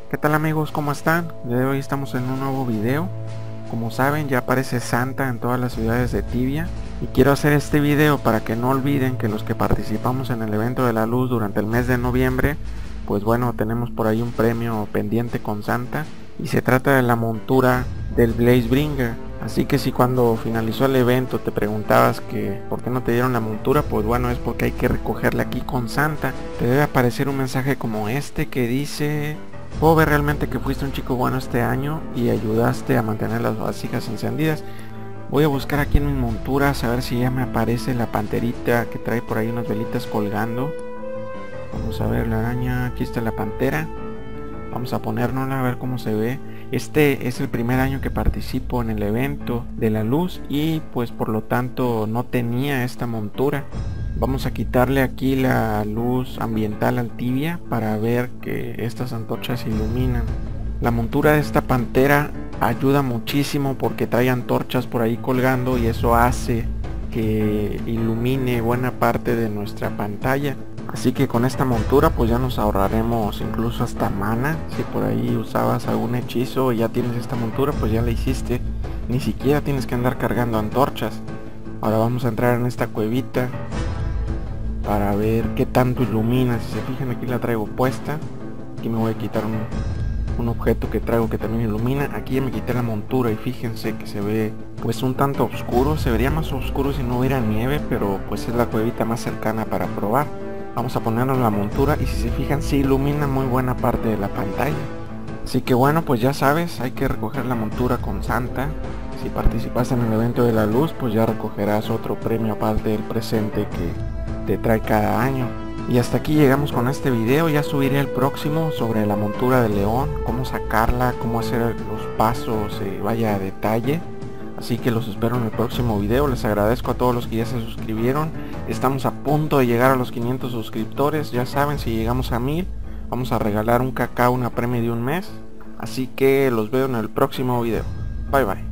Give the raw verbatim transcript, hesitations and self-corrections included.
¿Qué tal amigos? ¿Cómo están? El día de hoy estamos en un nuevo video. Como saben, ya aparece Santa en todas las ciudades de Tibia. Y quiero hacer este video para que no olviden que los que participamos en el evento de la luz durante el mes de noviembre, pues bueno, tenemos por ahí un premio pendiente con Santa. Y se trata de la montura del Blazebringer. Así que si cuando finalizó el evento te preguntabas que por qué no te dieron la montura, pues bueno, es porque hay que recogerla aquí con Santa. Te debe aparecer un mensaje como este que dice: puedo ver realmente que fuiste un chico bueno este año y ayudaste a mantener las vasijas encendidas. Voy a buscar aquí en mi montura a ver si ya me aparece la panterita que trae por ahí unas velitas colgando. Vamos a ver la araña, aquí está la pantera. Vamos a ponérnosla a ver cómo se ve. Este es el primer año que participo en el evento de la luz y pues por lo tanto no tenía esta montura. Vamos a quitarle aquí la luz ambiental al Tibia para ver que estas antorchas iluminan. La montura de esta pantera ayuda muchísimo porque trae antorchas por ahí colgando y eso hace que ilumine buena parte de nuestra pantalla. Así que con esta montura pues ya nos ahorraremos incluso hasta mana. Si por ahí usabas algún hechizo y ya tienes esta montura, pues ya la hiciste. Ni siquiera tienes que andar cargando antorchas. Ahora vamos a entrar en esta cuevita para ver qué tanto ilumina. Si se fijan, aquí la traigo puesta. Aquí me voy a quitar un, un objeto que traigo que también ilumina. Aquí ya me quité la montura y fíjense que se ve pues un tanto oscuro. Se vería más oscuro si no hubiera nieve, pero pues es la cuevita más cercana para probar. Vamos a ponernos la montura y si se fijan, sí ilumina muy buena parte de la pantalla. Así que bueno, pues ya sabes, hay que recoger la montura con Santa. Si participas en el evento de la luz, pues ya recogerás otro premio aparte del presente que te trae cada año. Y hasta aquí llegamos con este video. Ya subiré el próximo sobre la montura de león, cómo sacarla, cómo hacer los pasos, eh, vaya a detalle. Así que los espero en el próximo video. Les agradezco a todos los que ya se suscribieron. Estamos a punto de llegar a los quinientos suscriptores. Ya saben, si llegamos a mil, vamos a regalar un cacao, una premio de un mes. Así que los veo en el próximo video. Bye bye.